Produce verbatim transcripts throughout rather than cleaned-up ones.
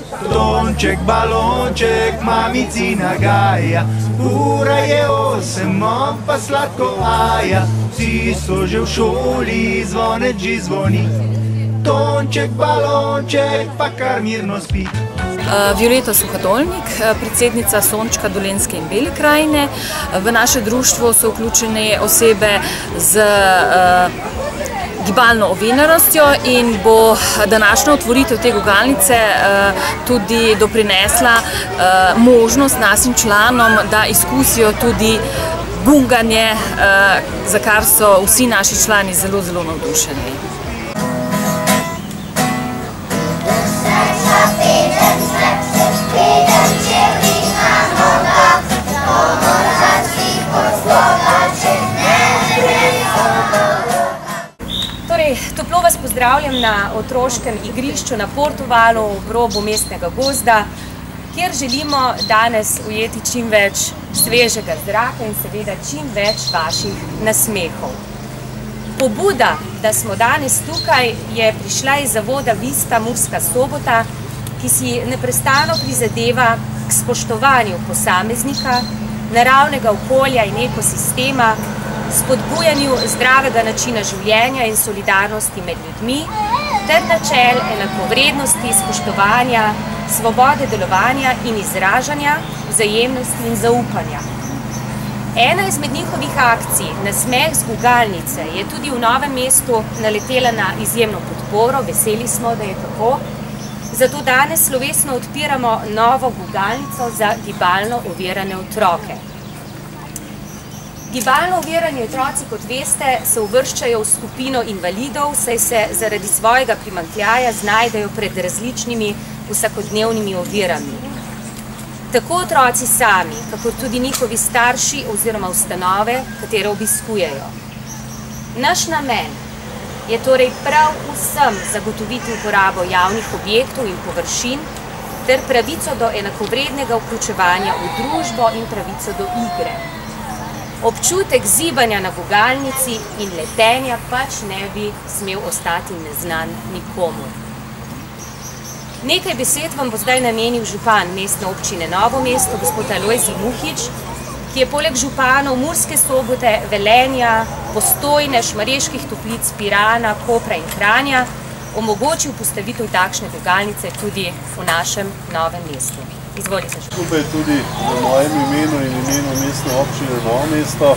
Tonček, balonček, mamici nagaja, ura je osem, on pa sladko aja. Vsi so že v šoli, zvonec že zvoni. Tonček, balonček, pa kar mirno spi. Violeta Suhadolnik, predsednica Sončka Dolenjske in Bele krajine. V naše društvo so vključene osebe z gibalno oviranostjo in bo današnja otvoritev te gugalnice tudi doprinesla možnost našim članom, da izkusijo tudi gunganje, za kar so vsi naši člani zelo, zelo navdušeni. Toplo vas pozdravljam na otroškem igrišču na Portovalu ob robu mestnega gozda, kjer želimo danes ujeti čim več svežega zraka in seveda čim več vaših nasmehov. Pobuda, da smo danes tukaj, je prišla iz zavoda Vista Murska Sobota, ki si neprestano prizadeva k spoštovanju posameznika, naravnega okolja in ekosistema, spodbujanju zdravega načina življenja in solidarnosti med ljudmi ter načel enakovrednosti, spoštovanja, svobode delovanja in izražanja, vzajemnosti in zaupanja. Ena izmed njihovih akcij, Nasmeh z gugalnice, je tudi v Novem mestu naletela na izjemno podporo, veseli smo, da je tako. Zato danes slovesno odpiramo novo gugalnico za gibalno ovirane otroke. Gibalno ovirani otroci, kot veste, se uvrščajo v skupino invalidov, saj se zaradi svojega primanjkljaja znajdejo pred različnimi vsakodnevnimi ovirami. Tako otroci sami, kakor tudi njihovi starši oziroma ustanove, katere obiskujejo. Naš namen je torej prav vsem zagotoviti uporabo javnih objektov in površin ter pravico do enakovrednega vključevanja v družbo in pravico do igre. Občutek zibanja na gugalnici in letenja pač ne bi smel ostati neznan nikomur. Nekaj besed vam bo zdaj namenil župan mestne občine Novo mesto, gospod Alojzij Muhič, ki je poleg županov Murske Sobote, Velenja, Postojne, Šmarjeških Toplic, Pirana, Kopra in Kranja omogočil postavitev takšne gugalnice tudi v našem Novem mestu. Izvolite. Skupaj tudi v mojem imenu in imenu mestne občine Novo mesto.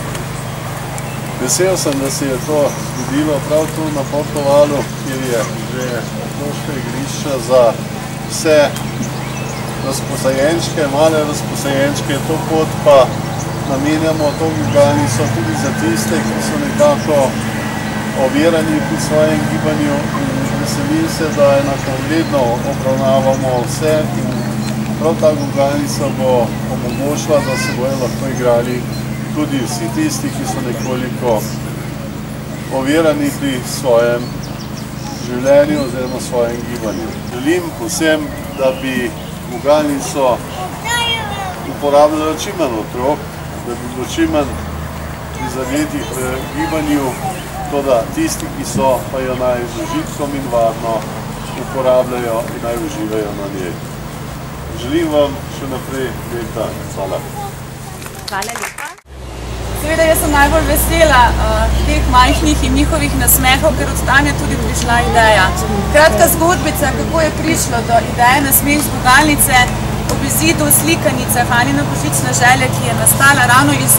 Vesel sem, da se je to zgodilo prav tu na Portovalu, kjer je že otroška igrišča za vse razposajenčke, male razposajenčke. To pot pa namenjamo to gugalnico tudi za tiste, ki so nekako ovirani pri svojem gibanju. Veselim se, da enakovredno obravnavamo vse in prav ta gugalnica bo omogočila, da se bojo lahko igrali tudi vsi tisti, ki so nekoliko ovirani pri svojem življenju oziroma svojem gibanju. Želim vsem, da bi gugalnico uporabljala čim manj otrok, da bi bilo čim manj prizadetih v gibanju, toda tisti, ki so, pa jo naj z užitkom in varno uporabljajo in naj uživajo na njej. Želim vam še naprej lep dan. Hvala. Hvala lepa. Seveda, jaz sem najbolj vesela teh majhnih in njihovih nasmehov, ker od tam je tudi prišla ideja. Kratka zgodbica, kako je prišlo do ideje Nasmeh z gugalnice ob izidu slikanice Hanine božične želje, ki je nastala ravno iz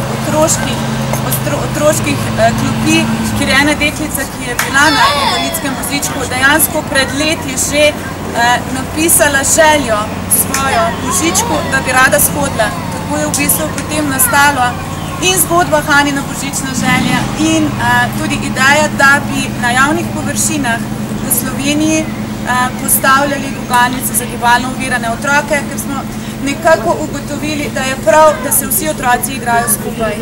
otroških klopi, kjer je ena deklica, ki je bila na invalidskem vozičku, dejansko pred leti že napisala željo svojo božičku, da bi rada shodila. Tako je v bistvu potem nastalo in zgodba Hanina božična želja in tudi ideja, da bi na javnih površinah v Sloveniji postavljali gugalnice za gibalno ovirane otroke, ker smo nekako ugotovili, da je prav, da se vsi otroci igrajo skupaj.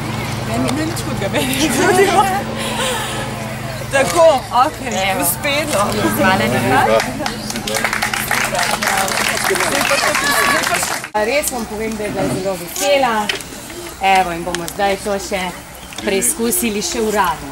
Tako, ok, uspet. Hvala lepa. Res vam povem, da je bila zelo vesela. Evo, in bomo zdaj to še preizkusili še uradno.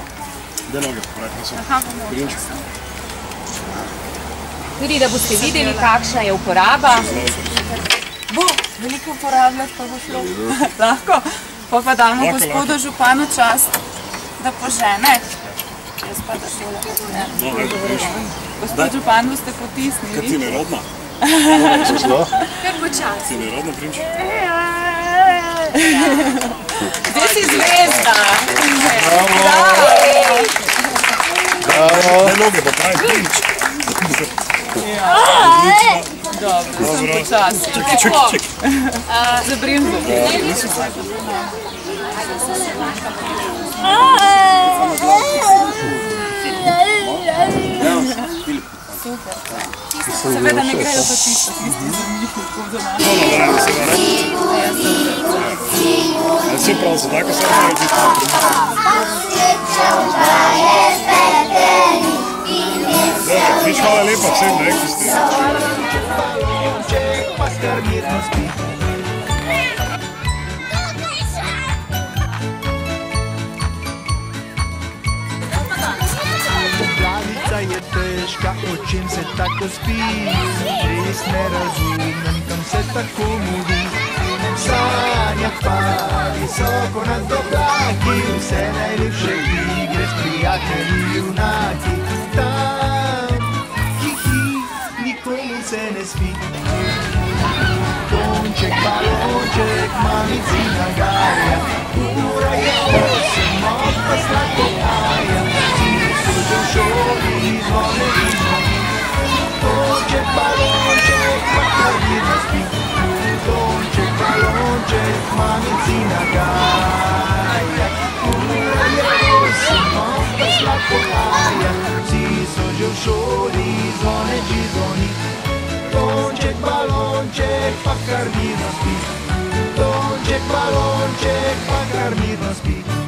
Tudi, da boste videli, kakšna je uporaba. Bo veliko uporabljati, pa bo šlo. Lahko. Pa pa damo gospodu županu čast, da požene. Jaz pa da šole. Gospod župan, boste potisnili. Kaj ti nerodna? Kar počas. Ti nerodna, prinč? Zdaj si zvezda. Ne noge, pa pravi prinč. Dobro, sem počasi. Čekaj, čekaj, čekaj. Zabrim zdi. Seveda ne grejo pa tisto, tisti za njih lahko doma. Ja, si prav, za tako se ne redi. Nič hvala lepa vsem, ne, ki ste. Balonček pa kar mirno spi. Glavica je težka, o čem se tako spi. Res ne razumem, kam se tako mudi. Sanja pa visoko nad oblaki, vse najlepše igre s prijatelji junaki. Tam, hi-hi, nikomu se ne spi. Tonček, balonček, mamici nagaja, ura je osem, pa sladko aja. Vsi so že v šoli, zvone in zvoni. Tonček, balonček, pa kar mirno spi. Tonček, balonček, mamici nagaja, ura je osem, pa sladko aja. Vsi so že v šoli, zvone in zvoni. Tonček, balonček, pa kar mirno spi. Tonček, balonček, pa kar mirno spi.